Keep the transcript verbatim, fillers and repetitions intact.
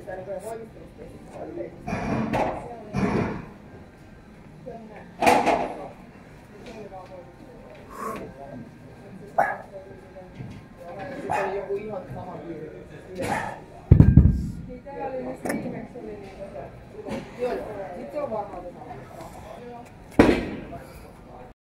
sitä niin voimistelusta yleisesti. Sitten oli joku ihan sama tyyli.